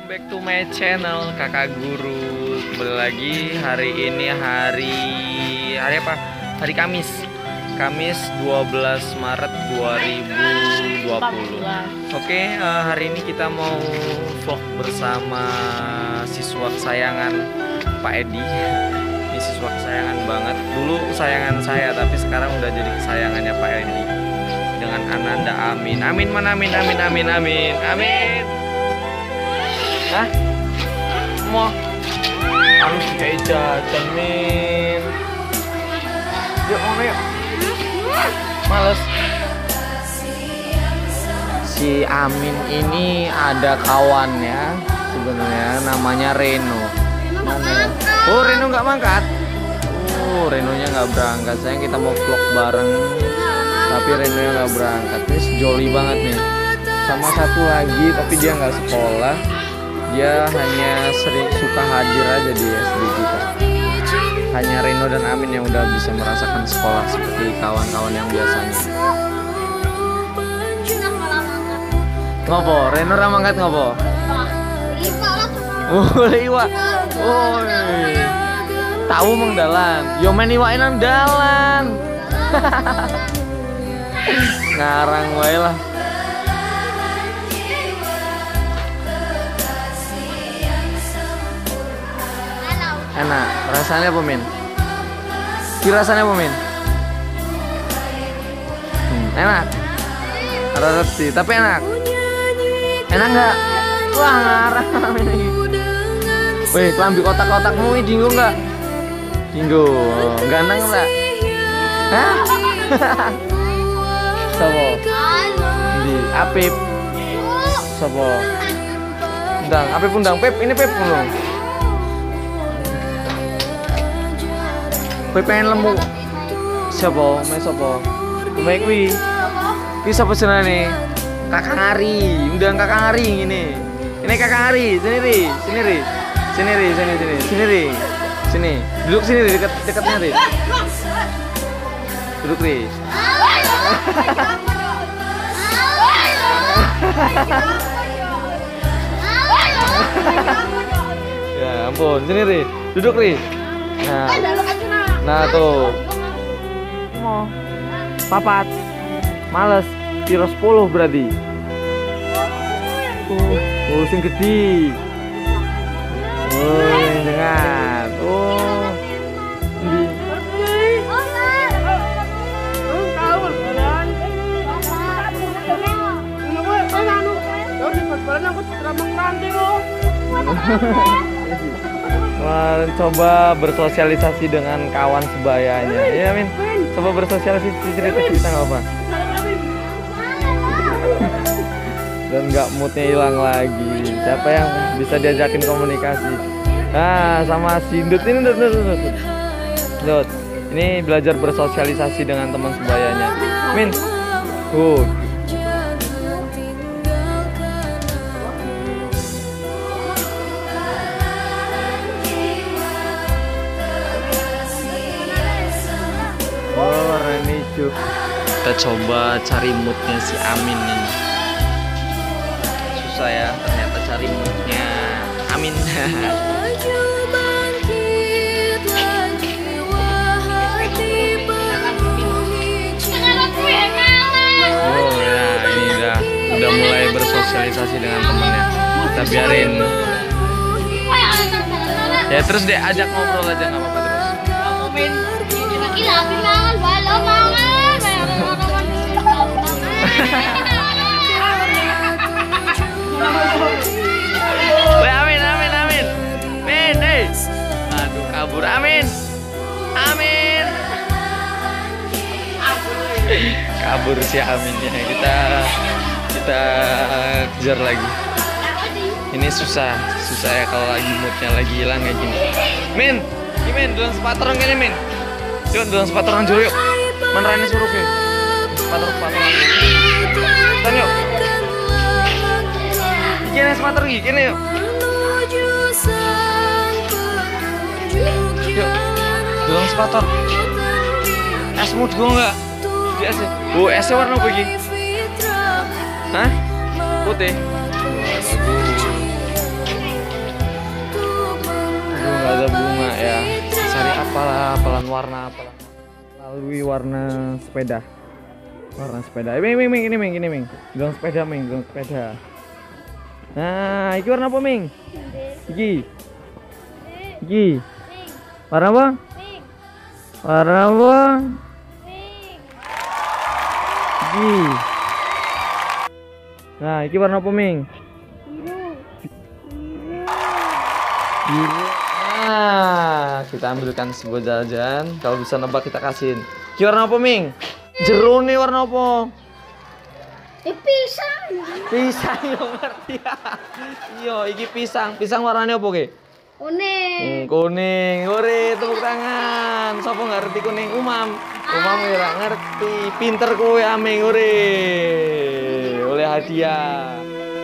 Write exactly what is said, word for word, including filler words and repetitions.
Welcome back to my channel Kakak Guru. Kembali lagi hari ini hari hari apa? Hari Kamis. Kamis dua belas Maret dua ribu dua puluh. Oke, uh, hari ini kita mau vlog bersama siswa kesayangan Pak Edi. Ini siswa kesayangan banget. Dulu kesayangan saya, tapi sekarang udah jadi kesayangannya Pak Edi. Dengan Ananda, amin. Amin mana amin amin amin amin. Amin. Hah? Mau? Harus kayak jajan, Min. Yuk, mau yuk. Males. Si Amin ini ada kawannya sebenarnya, namanya Reno. Mana ya? Oh, Reno nggak mangkat. Oh, Renonya nggak berangkat. Sayang, kita mau vlog bareng, tapi Renonya nggak berangkat. Ini sejoli banget nih. Sama satu lagi, tapi dia nggak sekolah. Dia hanya sering suka hadir aja dia sedikit. Hanya Reno dan Amin yang udah bisa merasakan sekolah seperti kawan-kawan yang biasanya. Ngopo? Reno ramangkat ngopo? Oh, iwa. Oh, tahu meng dalan. Yo men iwain nang dalan. Ngarang wae lah. Enak, rasanya apa, Min? Kira rasanya apa, Min? Hmm, enak. Rasa sih, tapi enak. Enak nggak? Wah, ngarang ini. Wih, kelambi kotak-kotakmu ini dinggo nggak? Dinggo, ganteng nggak? Hah? Sopo? Di Apip. Sopo? Undang, Apip undang, Pep, ini Pep belum? Kowe pengen lemu. Siapa? Mas siapa? Mbak kuwi. Kuwi sapa jenenge? Kakang Ari. Undang Kakang Ari ngene. Ini Kakang Ari, sini ri, sini ri. Sini ri, sini sini. Sini ri. Sini. Duduk sini ri, dekat dekatnya ri. Duduk ri. Ya ampun, sini ri. Duduk ri. Nah. Nah tuh, mau papat, males, kira sepuluh berarti. Oh, oh sing gede. Oh, dengar. Oh, di. Wah, coba bersosialisasi dengan kawan sebayanya. Iya, Min. Coba bersosialisasi, cerita kita nggak apa. Dan nggak moodnya hilang lagi. Siapa yang bisa diajakin komunikasi? Nah, sama si Dut ini, Dut, Dut, Dut. Dut. Ini belajar bersosialisasi dengan teman sebayanya. Min. Uh. Kita coba cari moodnya si Amin ini. Susah ya ternyata cari moodnya Amin. Oh ya, ini udah udah mulai bersosialisasi dengan temennya. Kita biarin. Ya terus deh ajak ngobrol aja nggak apa-apa terus. Weh, Amin, Amin, Amin. Min, hey. Aduh, kabur Amin. Amin. Kabur si Amin ya. Kita kita kejar lagi. Ini susah, susah ya kalau lagi moodnya lagi hilang kayak gini. Min, ini Min, dolan sepatoran kayaknya Min. Yuk, dolan sepatoran dulu yuk. Mana ini suruh ke? Sepatoran, sepatoran. Tan yuk. Kene sepatu lagi, kene yuk. Yuk, doang sepatu. Es mood gue enggak? Di es. Oh, esnya warna apa lagi? Hah? Putih. nggak ada bunga ya. Cari apalah, apalan warna apalah. Lalui warna sepeda. Warna sepeda. Eh, Ming, Ming, Ming, ini Ming, ini Ming. Gang sepeda, Ming, gang sepeda. Nah, iki warna apa, Ming? Iki. Iki. Warna apa? Warna apa? Iki. Nah, iki warna apa, Ming? Biru. Nah, kita ambilkan sebuah jajan. Kalau bisa nebak kita kasihin. Iki warna apa, Ming? Jeruk nih warna apa? Eh, pisang. Pisang yo ngerti ya. Yo, iki pisang. Pisang warnanya apa, Ki? Kuning. Hmm, kuning. Ore, tepuk tangan. Sopo nggak ngerti kuning? Umam. Umam ya ngerti. Pinter kowe Aming, ore. Oleh hadiah.